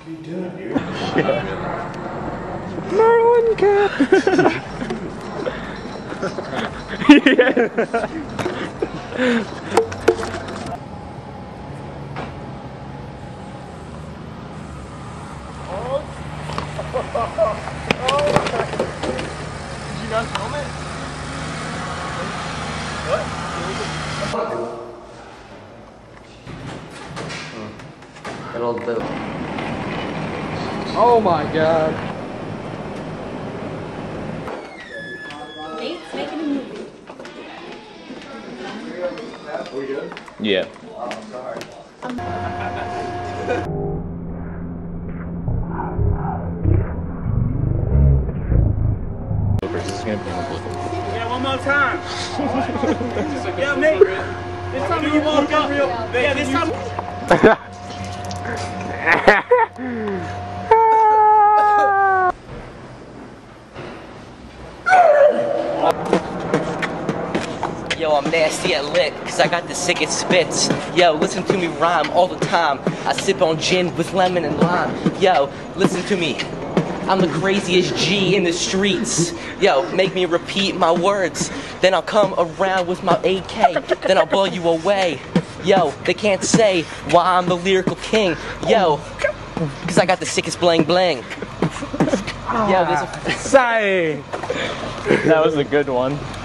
are you doing here? Marlin Cap. Did you not film it? What? It'll do. Oh my god. Nate's making a movie. Are we good? Yeah. Oh, I'm sorry. This is gonna be unbelievable. Yeah, one more time. Yeah, Nate. This time you woke up. Yeah, this time. Yo, I'm nasty at lit, cause I got the sickest spits. Yo, listen to me rhyme all the time. I sip on gin with lemon and lime. Yo, listen to me. I'm the craziest G in the streets. Yo, make me repeat my words. Then I'll come around with my AK. Then I'll blow you away. Yo, they can't say why I'm the lyrical king. Yo, cause I got the sickest bling bling. Yo, there's a... Sigh. That was a good one.